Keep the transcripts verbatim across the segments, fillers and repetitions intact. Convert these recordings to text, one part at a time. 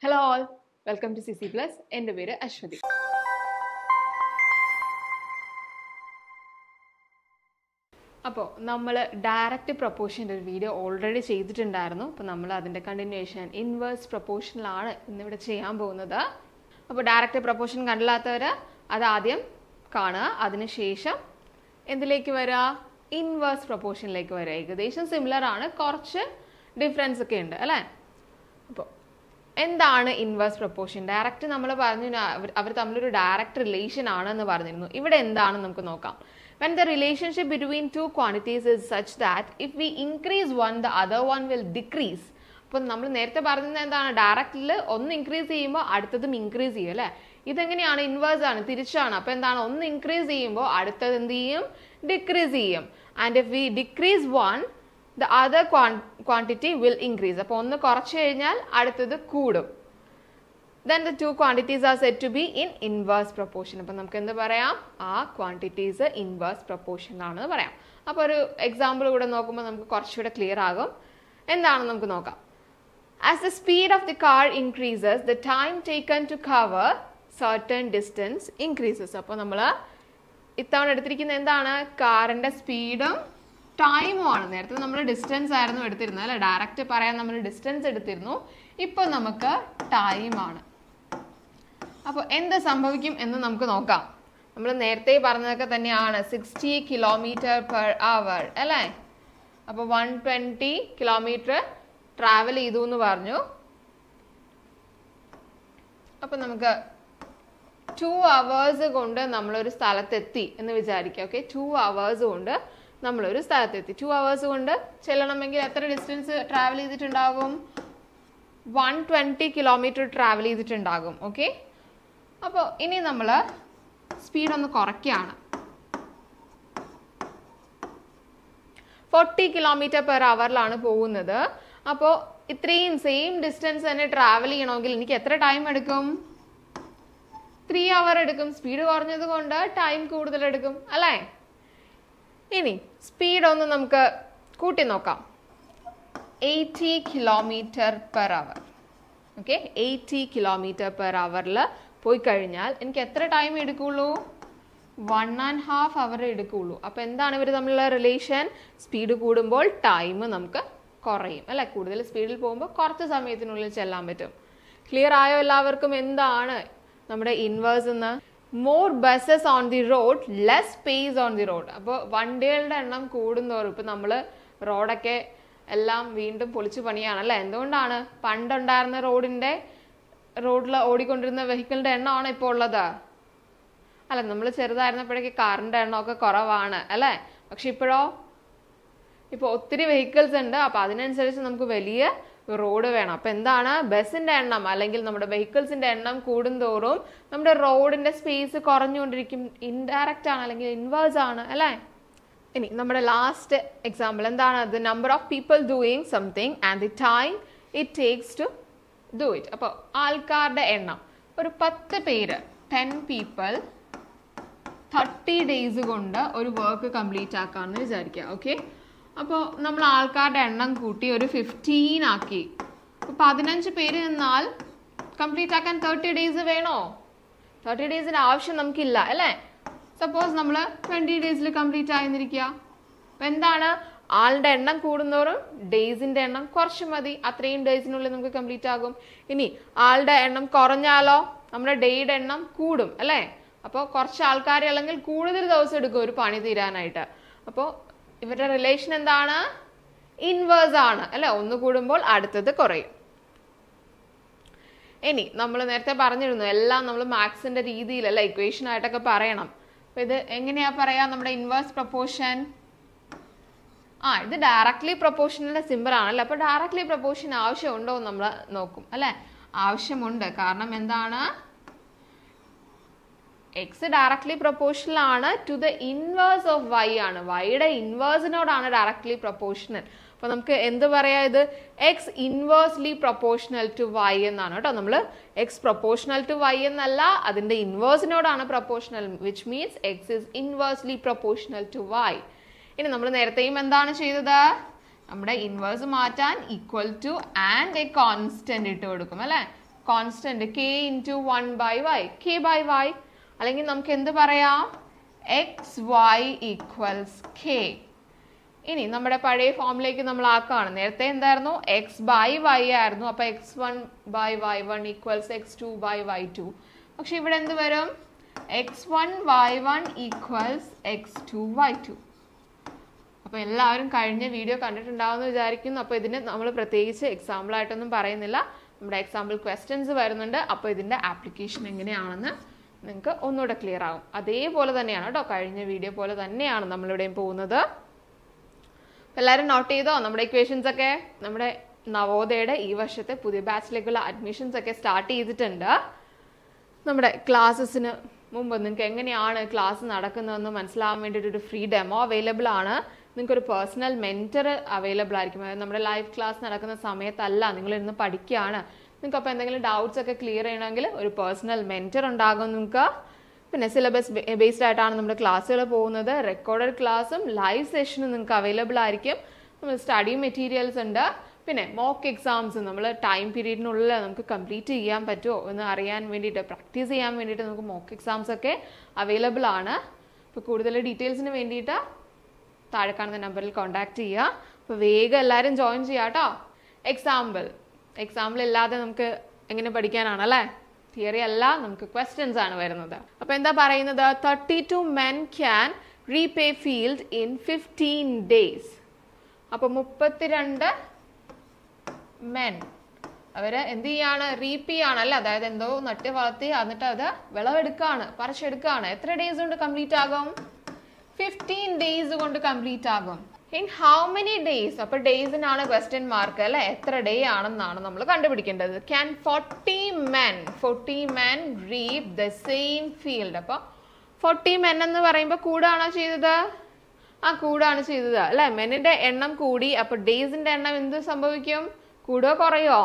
Hello all, welcome to C C Plus. എൻ്റെ പേര് അശ്വതി. അപ്പോൾ നമ്മൾ ഡയറക്റ്റ് പ്രൊപ്പോർഷൻ്റെ ഒരു വീഡിയോ ഓൾറെഡി ചെയ്തിട്ടുണ്ടായിരുന്നു. അപ്പോൾ നമ്മൾ അതിൻ്റെ കണ്ടിന്യൂവേഷൻ ഇൻവേഴ്സ് പ്രൊപ്പോർഷനിലാണ് ഇന്നിവിടെ ചെയ്യാൻ പോകുന്നത്. അപ്പോൾ ഡയറക്റ്റ് പ്രൊപ്പോർഷൻ കണ്ടില്ലാത്തവർ അത് ആദ്യം കാണുക, അതിനുശേഷം എന്തിലേക്ക് വരിക, ഇൻവേഴ്സ് പ്രൊപ്പോർഷനിലേക്ക് വരിക. ഏകദേശം സിമിലർ ആണ്, കുറച്ച് ഡിഫറൻസ് ഒക്കെ ഉണ്ട് അല്ലേ. അപ്പോൾ എന്താണ് ഇൻവേഴ്സ് പ്രൊപ്പോർഷൻ? ഡയറക്റ്റ് നമ്മൾ പറഞ്ഞു അവർ തമ്മിലൊരു ഡയറക്റ്റ് റിലേഷൻ ആണെന്ന് പറഞ്ഞിരുന്നു. ഇവിടെ എന്താണ് നമുക്ക് നോക്കാം. When the relationship between two quantities is such that if we increase one, the other one will decrease. അപ്പോൾ നമ്മൾ നേരത്തെ പറഞ്ഞത് എന്താണ്, ഡയറക്റ്റിൽ ഒന്ന് ഇൻക്രീസ് ചെയ്യുമ്പോൾ അടുത്തതും ഇൻക്രീസ് ചെയ്യും അല്ലേ. ഇതെങ്ങനെയാണ്, ഇൻവേഴ്സ് ആണ്, തിരിച്ചാണ്. അപ്പോൾ എന്താണ്, ഒന്ന് ഇൻക്രീസ് ചെയ്യുമ്പോൾ അടുത്തത് എന്ത് ചെയ്യും, ഡിക്രീസ് ചെയ്യും. And if we decrease one, the other quantity will increase. അപ്പോൾ ഒന്ന് കുറച്ച് കഴിഞ്ഞാൽ അടുത്തത് കൂടും. Then the two quantities are said to be in inverse proportion. അപ്പോൾ നമുക്ക് എന്ത് പറയാം, ആ ക്വാണ്ടിറ്റീസ് ഇൻവേഴ്സ് പ്രൊപ്പോർഷൻ ആണെന്ന് പറയാം. അപ്പോൾ ഒരു എക്സാമ്പിൾ കൂടെ നോക്കുമ്പോൾ നമുക്ക് കുറച്ചുകൂടെ ക്ലിയർ ആകും. എന്താണെന്ന് നമുക്ക് നോക്കാം. As the speed of the car increases, the time taken to cover certain distance increases. അപ്പോൾ നമ്മൾ ഇത്തവണ എടുത്തിരിക്കുന്നത് എന്താണ്, കാറിൻ്റെ സ്പീഡും ടൈമും ആണ്. നേരത്തെ നമ്മൾ ഡിസ്റ്റൻസ് ആയിരുന്നു എടുത്തിരുന്നത് അല്ലെ, ഡയറക്റ്റ് പറയാൻ നമ്മൾ ഡിസ്റ്റൻസ് എടുത്തിരുന്നു. ഇപ്പോൾ നമുക്ക് ടൈമാണ്. അപ്പോൾ എന്ത് സംഭവിക്കും എന്ന് നമുക്ക് നോക്കാം. നമ്മൾ നേരത്തെ പറഞ്ഞതൊക്കെ തന്നെയാണ്, സിക്സ്റ്റി കിലോമീറ്റർ പെർ അവർ അല്ലേ. അപ്പോൾ വൺ ട്വൻറ്റി കിലോമീറ്റർ ട്രാവൽ ചെയ്തു എന്ന് പറഞ്ഞു. അപ്പോൾ നമുക്ക് ടു അവേഴ്സ് കൊണ്ട് നമ്മളൊരു സ്ഥലത്തെത്തി എന്ന് വിചാരിക്കാം. ഓക്കെ, ടു അവേഴ്സ് കൊണ്ട് നമ്മളൊരു സ്ഥലത്തെത്തി. ടു അവേഴ്സ് കൊണ്ട് ചെല്ലണമെങ്കിൽ എത്ര ഡിസ്റ്റൻസ് ട്രാവൽ ചെയ്തിട്ടുണ്ടാകും, വൺ ട്വൻറ്റി കിലോമീറ്റർ ട്രാവൽ ചെയ്തിട്ടുണ്ടാകും. ഓക്കെ, അപ്പോൾ ഇനി നമ്മൾ സ്പീഡ് ഒന്ന് കുറയ്ക്കുകയാണ്. ഫോർട്ടി കിലോമീറ്റർ പെർ അവറിലാണ് പോകുന്നത്. അപ്പോൾ ഇത്രയും സെയിം ഡിസ്റ്റൻസ് തന്നെ ട്രാവൽ ചെയ്യണമെങ്കിൽ എനിക്ക് എത്ര ടൈം എടുക്കും, ത്രീ അവർ എടുക്കും. സ്പീഡ് കുറഞ്ഞത് കൊണ്ട് ടൈം കൂടുതൽ എടുക്കും അല്ലേ. ഇനി സ്പീഡ് ഒന്ന് നമുക്ക് കൂട്ടി നോക്കാം. Eighty kilometre per hour. Okay, eighty kilometre per അവറിൽ പോയി കഴിഞ്ഞാൽ എനിക്ക് എത്ര ടൈം എടുക്കുള്ളൂ, വൺ ആൻഡ് ഹാഫ് അവർ എടുക്കുള്ളൂ. അപ്പോൾ എന്താണ് ഇവർ തമ്മിലുള്ള റിലേഷൻ, സ്പീഡ് കൂടുമ്പോൾ ടൈം നമുക്ക് കുറയും അല്ലെ. കൂടുതൽ സ്പീഡിൽ പോകുമ്പോൾ കുറച്ച് സമയത്തിനുള്ളിൽ ചെല്ലാൻ പറ്റും. ക്ലിയർ ആയോ എല്ലാവർക്കും എന്താണ് നമ്മുടെ ഇൻവേഴ്സ് എന്ന്? More buses on the road, less space on the road. അപ്പോൾ വണ്ടികളുടെ എണ്ണം കൂടുന്നതോറും, ഇപ്പം നമ്മൾ റോഡൊക്കെ എല്ലാം വീണ്ടും പൊളിച്ചു പണിയാണല്ലേ. എന്തുകൊണ്ടാണ്, പണ്ടുണ്ടായിരുന്ന റോഡിൻ്റെ റോഡിൽ ഓടിക്കൊണ്ടിരുന്ന വെഹിക്കിളിൻ്റെ എണ്ണമാണ് ഇപ്പോൾ ഉള്ളത് അല്ല. നമ്മൾ ചെറുതായിരുന്നപ്പോഴേക്ക് കാറിൻ്റെ എണ്ണമൊക്കെ കുറവാണ് അല്ലേ. പക്ഷെ ഇപ്പോഴോ, ഇപ്പോൾ ഒത്തിരി വെഹിക്കിൾസ് ഉണ്ട്. അപ്പോൾ അതിനനുസരിച്ച് നമുക്ക് വലിയ റോഡ് വേണം. അപ്പം എന്താണ്, ബസ്സിന്റെ എണ്ണം അല്ലെങ്കിൽ നമ്മുടെ വെഹിക്കിൾസിന്റെ എണ്ണം കൂടുന്തോറും നമ്മുടെ റോഡിന്റെ സ്പേസ് കുറഞ്ഞുകൊണ്ടിരിക്കും. ഇൻഡയറക്റ്റ് ആണ് അല്ലെങ്കിൽ ഇൻവേഴ്സ് ആണ് അല്ലേ. ഇനി നമ്മുടെ ലാസ്റ്റ് എക്സാമ്പിൾ എന്താണ്, the number of people doing something and the time it takes to do it. അപ്പോൾ ആൾക്കാരുടെ എണ്ണം, ഒരു പത്ത് പേര്, ടെൻ പീപ്പിൾ തേർട്ടി ഡേയ്സ് കൊണ്ട് ഒരു വർക്ക് കംപ്ലീറ്റ് ആക്കാമെന്ന് വിചാരിക്കുക. ഓക്കെ, അപ്പോൾ നമ്മൾ ആൾക്കാരുടെ എണ്ണം കൂട്ടി ഒരു ഫിഫ്റ്റീൻ ആക്കി. അപ്പോൾ പതിനഞ്ച് പേര് നിന്നാൽ കംപ്ലീറ്റ് ആക്കാൻ തേർട്ടി ഡേയ്സ് വേണോ? തേർട്ടി ഡേയ്സിൻ്റെ ആവശ്യം നമുക്കില്ല അല്ലേ. സപ്പോസ് നമ്മൾ ട്വൻറ്റി ഡേയ്സിൽ കംപ്ലീറ്റ് ആയിരുന്നിരിക്കുക. അപ്പോൾ എന്താണ്, ആളുടെ എണ്ണം കൂടുന്നോറും ഡേയ്സിൻ്റെ എണ്ണം കുറച്ച് മതി, അത്രയും ഡേയ്സിനുള്ളിൽ നമുക്ക് കംപ്ലീറ്റ് ആകും. ഇനി ആളുടെ എണ്ണം കുറഞ്ഞാലോ നമ്മുടെ ഡേയുടെ എണ്ണം കൂടും അല്ലേ. അപ്പോൾ കുറച്ച് ആൾക്കാരെ അല്ലെങ്കിൽ കൂടുതൽ ദിവസം എടുക്കും ഒരു പണി തീരാനായിട്ട്. അപ്പോൾ ഇവരുടെ റിലേഷൻ എന്താണ്, ഇൻവേഴ്സ് ആണ് അല്ലെ. ഒന്ന് കൂടുമ്പോൾ അടുത്തത് കുറയും. ഇനി നമ്മൾ നേരത്തെ പറഞ്ഞിരുന്നു, എല്ലാം നമ്മൾ മാത്സിന്റെ രീതിയിൽ അല്ലെ, ഇക്വേഷൻ ആയിട്ടൊക്കെ പറയണം. അപ്പൊ ഇത് എങ്ങനെയാ പറയാ, നമ്മുടെ ഇൻവേഴ്സ് പ്രൊപ്പോർഷൻ, ആ ഇത് ഡയറക്ട്ലി പ്രൊപ്പോർഷനിലെ സിമ്പിൾ ആണല്ലേ. അപ്പൊ ഡയറക്ട്ലി പ്രൊപ്പോർഷൻ ആവശ്യമുണ്ടോ എന്ന് നമ്മൾ നോക്കും അല്ലെ. ആവശ്യമുണ്ട്. കാരണം എന്താണ്, എക്സ് ഡയറക്ട്ലി പ്രൊപ്പോർഷണൽ ആണ് to the inverse of y ആണ്. വൈയുടെ ഇൻവേഴ്സിനോടാണ് ഡയറക്ട്ലി പ്രൊപ്പോർഷണൽ. അപ്പൊ നമുക്ക് എന്ത് പറയാ, ഇത് x inversely proportional to y എന്നാണ് കേട്ടോ. നമ്മൾ എക്സ് പ്രൊപ്പോർഷണൽ ടു വൈ എന്നല്ല, അതിന്റെ ഇൻവേഴ്സിനോടാണ് proportional, which means x is inversely proportional to y. ഇനി നമ്മൾ നേരത്തെയും എന്താണ് ചെയ്തത്, നമ്മുടെ ഇൻവേഴ്സ് മാറ്റാൻ equal to and a constant ഇട്ട് കൊടുക്കും അല്ലെ. Constant k into one by y, k by y. അല്ലെങ്കിൽ നമുക്ക് എന്ത് പറയാം, എക്സ് വൈ ഈക്വൽസ് കെ. ഇനി നമ്മുടെ പഴയ ഫോമിലേക്ക് നമ്മൾ ആക്കുകയാണ്. നേരത്തെ എന്തായിരുന്നു, എക്സ് ബൈ വൈ ആയിരുന്നു. അപ്പൊ x one by y one equals x two by y two. പക്ഷെ ഇവിടെ എന്ത് വരും, x one y one equals x two y two. അപ്പൊ എല്ലാവരും കഴിഞ്ഞ വീഡിയോ കണ്ടിട്ടുണ്ടാവുമെന്ന് വിചാരിക്കുന്നു. അപ്പൊ ഇതിന് നമ്മൾ പ്രത്യേകിച്ച് എക്സാമ്പിൾ ആയിട്ടൊന്നും പറയുന്നില്ല. നമ്മുടെ എക്സാമ്പിൾ ക്വസ്റ്റ്യൻസ് വരുന്നുണ്ട്. അപ്പൊ ഇതിന്റെ ആപ്ലിക്കേഷൻ എങ്ങനെയാണെന്ന് നിങ്ങൾക്ക് ഒന്നുകൂടെ ക്ലിയർ ആകും. അതേപോലെ തന്നെയാണ് കേട്ടോ, കഴിഞ്ഞ വീഡിയോ പോലെ തന്നെയാണ് നമ്മളിവിടെയും പോകുന്നത്. എല്ലാവരും നോട്ട് ചെയ്തോ നമ്മുടെ ഇക്വേഷൻസ് ഒക്കെ? നമ്മുടെ നവോദയയുടെ ഈ വർഷത്തെ പുതിയ ബാച്ചിലേക്കുള്ള അഡ്മിഷൻസ് ഒക്കെ സ്റ്റാർട്ട് ചെയ്തിട്ടുണ്ട്. നമ്മുടെ ക്ലാസ്സസിന് മുമ്പ് നിങ്ങൾക്ക് എങ്ങനെയാണ് ക്ലാസ് നടക്കുന്നതെന്ന് മനസ്സിലാവാൻ വേണ്ടിയിട്ട് ഒരു ഫ്രീ ഡെമോ അവൈലബിൾ ആണ്. നിങ്ങൾക്കൊരു പേഴ്സണൽ മെൻറ്റർ അവൈലബിൾ ആയിരിക്കും. അതായത് നമ്മുടെ ലൈവ് ക്ലാസ് നടക്കുന്ന സമയത്തല്ല, നിങ്ങളിരുന്ന് പഠിക്കുകയാണ്. നിങ്ങൾക്ക് അപ്പോൾ എന്തെങ്കിലും ഡൗട്ട്സ് ഒക്കെ ക്ലിയർ ചെയ്യണമെങ്കിൽ ഒരു പേഴ്സണൽ മെൻറ്റർ ഉണ്ടാകും നിങ്ങൾക്ക്. പിന്നെ സിലബസ് ബേസ്ഡ് ആയിട്ടാണ് നമ്മുടെ ക്ലാസ്സുകൾ പോകുന്നത്. റെക്കോർഡഡ് ക്ലാസ്സും ലൈവ് സെഷനും നിങ്ങൾക്ക് അവൈലബിൾ ആയിരിക്കും. നമ്മൾ സ്റ്റഡി മെറ്റീരിയൽസ് ഉണ്ട്. പിന്നെ മോക്ക് എക്സാംസ് നമ്മൾ ടൈം പീരീഡിനുള്ളിൽ നമുക്ക് കംപ്ലീറ്റ് ചെയ്യാൻ പറ്റുമോ എന്ന് അറിയാൻ വേണ്ടിയിട്ട്, പ്രാക്ടീസ് ചെയ്യാൻ വേണ്ടിയിട്ട് നമുക്ക് മോക്ക് എക്സാംസ് ഒക്കെ അവൈലബിൾ ആണ്. അപ്പോൾ കൂടുതൽ ഡീറ്റെയിൽസിന് വേണ്ടിയിട്ട് താഴെ കാണുന്ന നമ്പറിൽ കോൺടാക്ട് ചെയ്യുക. അപ്പോൾ വേഗം എല്ലാവരും ജോയിൻ ചെയ്യാം കേട്ടോ. എക്സാമ്പിൾ എക്സാമ്പിൾ ഇല്ലാതെ നമുക്ക് എങ്ങനെ പഠിക്കാനാണല്ലേ? തിയറി അല്ല, നമുക്ക് ക്വസ്റ്റ്യൻസ് ആണ് വരുന്നത്. അപ്പൊ എന്താ പറയുന്നത്, thirty two men can reap a field in fifteen days. അപ്പൊ മുപ്പത്തിരണ്ട് മെൻ അവര് എന്ത് ചെയ്യാണ്, റീപ് ചെയ്യാണ്. അതായത് എന്തോ നട്ട് വളർത്തി എന്നിട്ട് അത് വിളവെടുക്കാണ്, പറിച്ചെടുക്കാണ്. എത്ര ഡേയ്സ് കൊണ്ട് കംപ്ലീറ്റ് ആകും? ഫിഫ്റ്റീൻ ഡേയ്സ് കൊണ്ട് കംപ്ലീറ്റ് ആകും. In how many days? അപ്പൊ ഡേയ്സിനാണ് ക്വസ്റ്റ്യൻ മാർക്ക് അല്ലെ, എത്ര ഡേ ആണെന്നാണ് നമ്മൾ കണ്ടുപിടിക്കേണ്ടത്. Can forty men forty men reap the same field. അപ്പൊ ഫോർട്ടി മെൻ എന്ന് പറയുമ്പോൾ കൂടാണോ ചെയ്തത്? ആ കൂടാണ് ചെയ്തത് അല്ലെ. മെന്നിന്റെ എണ്ണം കൂടി, അപ്പൊ ഡേയ്സിന്റെ എണ്ണം എന്ത് സംഭവിക്കും? കൂടുകയോ കുറയോ?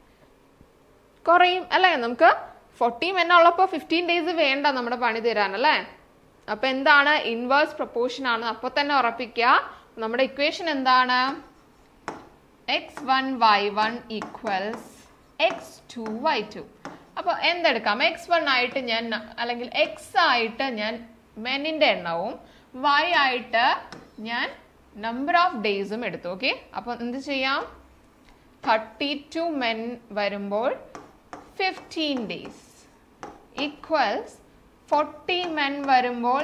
കുറയും അല്ലെ. നമുക്ക് ഫോർട്ടി മെൻ ഉള്ളപ്പോ ഫിഫ്റ്റീൻ ഡേയ്സ് വേണ്ട നമ്മുടെ പണി തരാൻ അല്ലെ. അപ്പൊ എന്താണ്, ഇൻവേഴ്സ് പ്രൊപ്പോർഷൻ ആണ്. അപ്പൊ തന്നെ ഉറപ്പിക്കുക. നമ്മുടെ ഇക്വേഷൻ എന്താണ്, x one y one equals x two y two. അപ്പൊ എന്തെടുക്കാം, എക്സ് വൺ ആയിട്ട് ഞാൻ അല്ലെങ്കിൽ എക്സ് ആയിട്ട് ഞാൻ മെന്നിന്റെ എണ്ണവും വൈ ആയിട്ട് ഞാൻ നമ്പർ ഓഫ് ഡേയ്സും എടുത്തു. ഓക്കെ, അപ്പൊ എന്ത് ചെയ്യാം, തേർട്ടി ടു മെൻ വരുമ്പോൾ fifteen days equals forty men വരുമ്പോൾ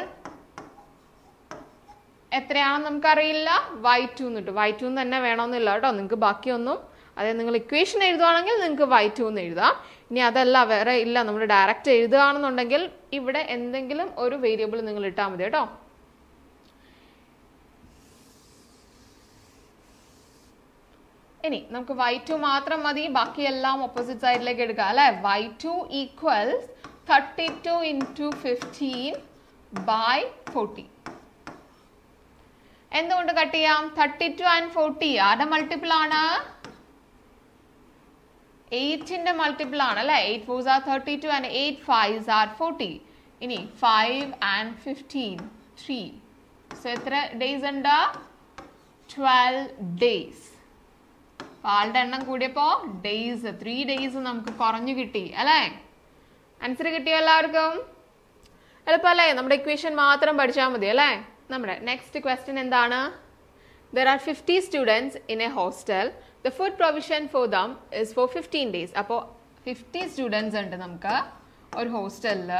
എത്രയാണെന്ന് നമുക്കറിയില്ല, വൈ ടു എന്നിട്ട്. വൈ ടു തന്നെ വേണമെന്നില്ല കേട്ടോ, നിങ്ങൾക്ക് ബാക്കിയൊന്നും, അതായത് നിങ്ങൾ ഇക്വേഷൻ എഴുതുവാണെങ്കിൽ നിങ്ങൾക്ക് വൈ ടു എന്ന് എഴുതാം. ഇനി അതല്ല, വേറെ ഇല്ല, നമ്മൾ ഡയറക്റ്റ് എഴുതുകയാണെന്നുണ്ടെങ്കിൽ ഇവിടെ എന്തെങ്കിലും ഒരു വേരിയബിൾ നിങ്ങൾ ഇട്ടാൽ മതി കേട്ടോ. ഇനി നമുക്ക് വൈ ടു മാത്രം മതി, ബാക്കിയെല്ലാം ഓപ്പോസിറ്റ് സൈഡിലേക്ക് എടുക്കാം അല്ലെ. Y two equals thirty two into fifteen by forty. എന്തുകൊണ്ട് കട്ട് ചെയ്യാം, തേർട്ടി ടു ആൻഡ് ഫോർട്ടി ആരുടെ മൾട്ടിപ്പിൾ ആണ്? എയ്റ്റിന്റെ മൾട്ടിപ്പിൾ ആണ് അല്ലെ. Eight fours are thirty two and eight fives are forty. ഇനി five and fifteen three. So എത്ര days ഉണ്ട്? Twelve days. ആളുടെ എണ്ണം കൂടിയപ്പോ ഡേയ്സ് ത്രീ ഡേയ്സ് നമുക്ക് കുറഞ്ഞു കിട്ടി അല്ലെ. ആൻസർ കിട്ടിയോ എല്ലാവർക്കും? എളുപ്പമല്ലേ? നമ്മുടെ ഇക്വേഷൻ മാത്രം പഠിച്ചാൽ മതി അല്ലേ. നമ്മുടെ നെക്സ്റ്റ് ക്വസ്റ്റ്യൻ എന്താണ്? There are fifty students in a hostel. The food provision for them is for fifteen days. അപ്പോൾ ഫിഫ്റ്റി സ്റ്റുഡൻസ് ഉണ്ട് നമുക്ക് ഒരു ഹോസ്റ്റലില്.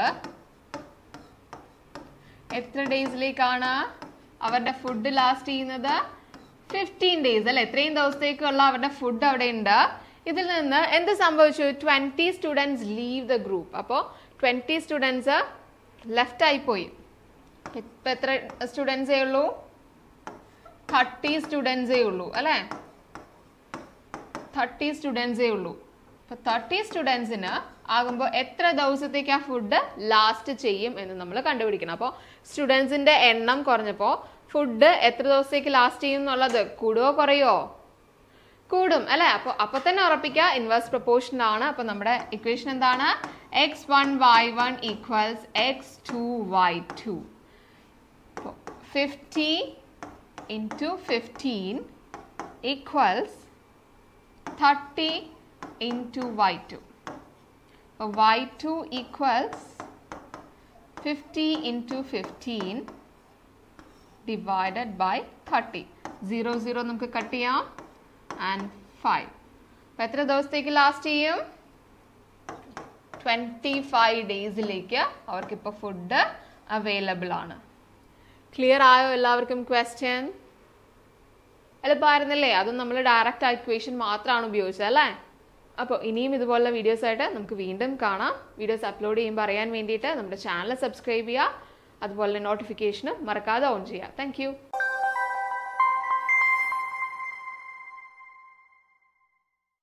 എത്ര ഡേയ്സിലേക്കാണ് അവരുടെ ഫുഡ് ലാസ്റ്റ് ചെയ്യുന്നത്? ഫിഫ്റ്റീൻ ഡേയ്സ് അല്ലെ. എത്രയും ദിവസത്തേക്കുള്ള അവരുടെ ഫുഡ് അവിടെ ഉണ്ട്. ഇതിൽ നിന്ന് എന്ത് സംഭവിച്ചു? Twenty students leave the group. അപ്പോൾ ട്വന്റി സ്റ്റുഡൻസ് ലെഫ്റ്റ് ആയി പോയി. ഇപ്പൊ എത്ര സ്റ്റുഡൻസേ ഉള്ളൂ? തേർട്ടി സ്റ്റുഡൻസേ ഉള്ളൂ അല്ലെ. തേർട്ടി സ്റ്റുഡൻസേ ഉള്ളൂ. അപ്പൊ തേർട്ടി സ്റ്റുഡൻസിന് ആകുമ്പോൾ എത്ര ദിവസത്തേക്ക് ആ ഫുഡ് ലാസ്റ്റ് ചെയ്യും എന്ന് നമ്മൾ കണ്ടുപിടിക്കണം. അപ്പോൾ സ്റ്റുഡൻസിന്റെ എണ്ണം കുറഞ്ഞപ്പോൾ ഫുഡ് എത്ര ദിവസത്തേക്ക് ലാസ്റ്റ് ചെയ്യും എന്നുള്ളത് കൂടുവോ കുറയോ? കൂടും അല്ലെ. അപ്പൊ അപ്പൊ തന്നെ ഉറപ്പിക്കുക ഇൻവേഴ്സ് പ്രൊപ്പോർഷൻ ആണ്. അപ്പൊ നമ്മുടെ ഇക്വേഷൻ എന്താണ്? X one y one equals x two y two. Fifty into fifteen equals thirty into y two. Y two equals fifty into fifteen divided by thirty. Zero zero നമുക്ക് cut ചെയ്യാം. And five. അപ്പം എത്ര ദിവസത്തേക്ക് last ചെയ്യും? Twenty five ഡേയ്സിലേക്ക് അവർക്കിപ്പോൾ food available ആണ്. Clear ആയോ എല്ലാവർക്കും ക്വസ്റ്റ്യൻ? എളുപ്പമായിരുന്നില്ലേ? അതും നമ്മൾ ഡയറക്റ്റ് ഇക്വേഷൻ മാത്രമാണ് ഉപയോഗിച്ചത് അല്ലേ? അപ്പോൾ ഇനിയും ഇതുപോലുള്ള വീഡിയോസ് ആയിട്ട് നമുക്ക് വീണ്ടും കാണാം. വീഡിയോസ് അപ്ലോഡ് ചെയ്യുമ്പോൾ അറിയാൻ വേണ്ടിയിട്ട് നമ്മുടെ ചാനൽ സബ്സ്ക്രൈബ് ചെയ്യുക. അതുപോലെ നോട്ടിഫിക്കേഷന് മറക്കാതെ ഓൺ ചെയ്യുക. താങ്ക്